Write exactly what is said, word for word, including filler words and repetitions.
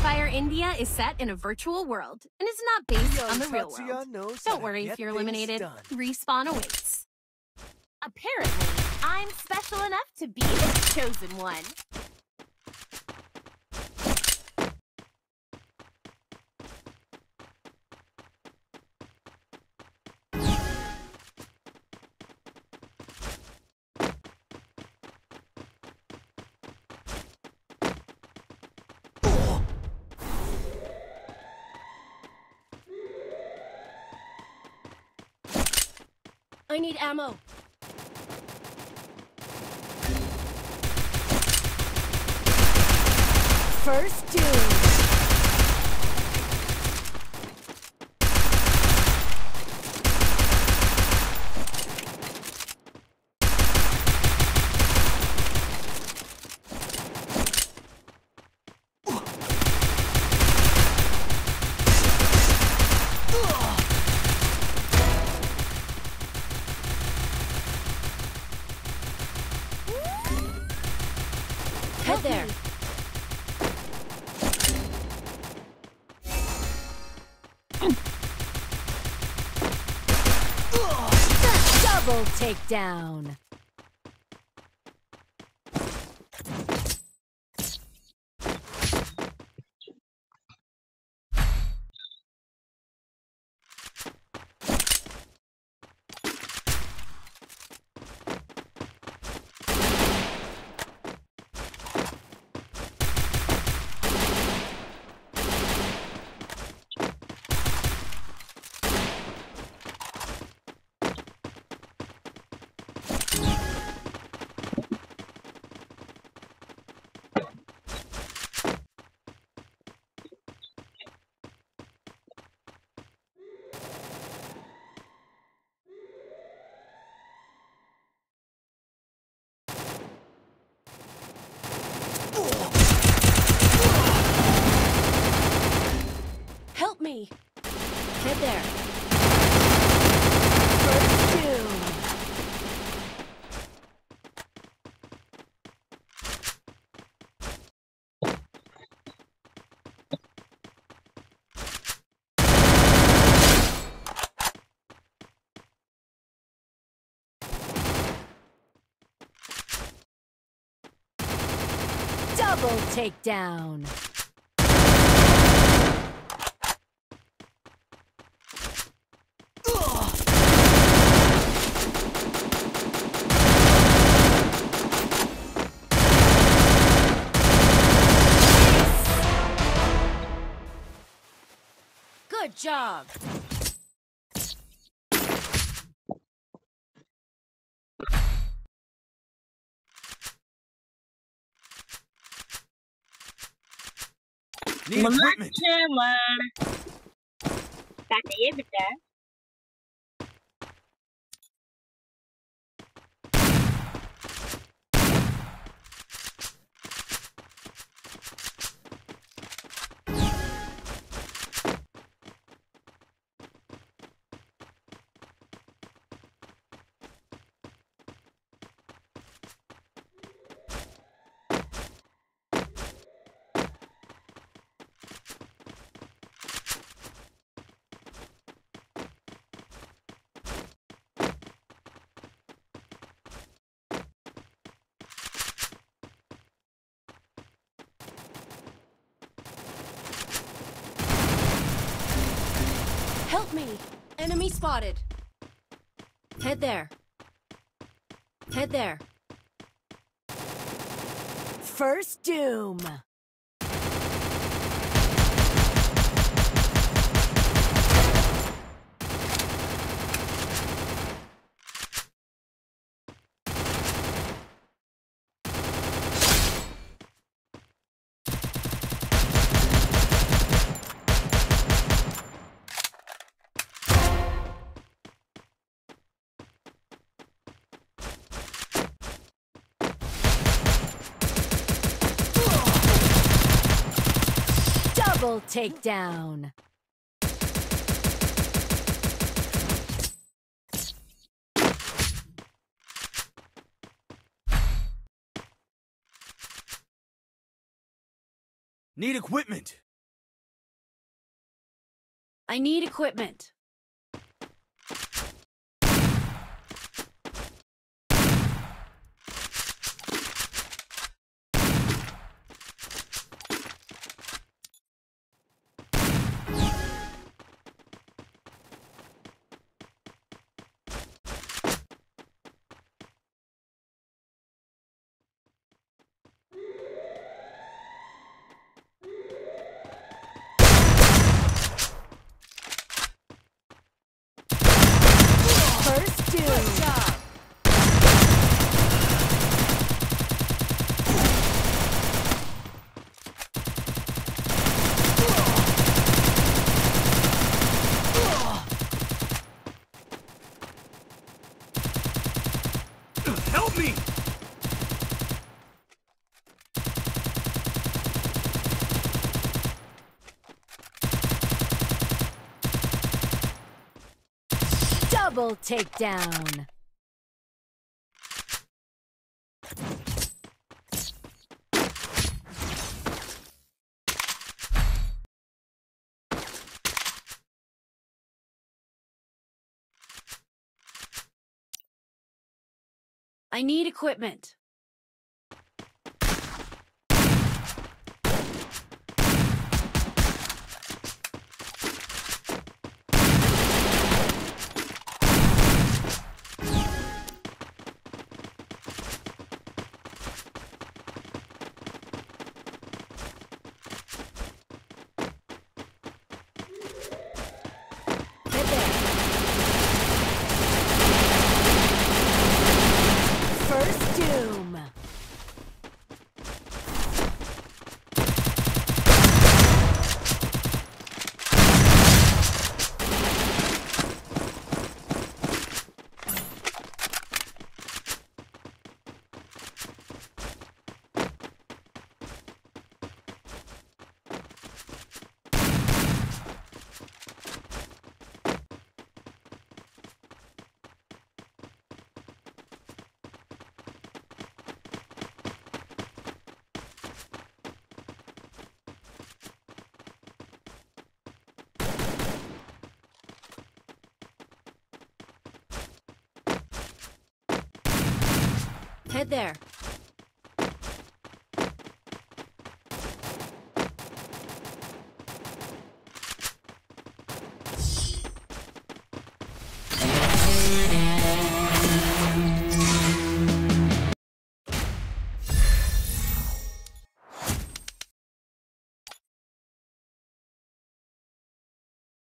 Fire India is set in a virtual world and is not based on the real world. Don't worry if you're eliminated. Respawn awaits. Apparently, I'm special enough to be the chosen one. I need ammo. First doom. Head there. Double takedown. Help me! Head there. First doom. Double takedown. Good job. Need equipment. Tak ada ya betul. Help me! Enemy spotted. Head there. Head there. First doom. Double takedown. Need equipment. I need equipment. First doom. Good job. Help me! Double takedown. I need equipment. First doom. Head there.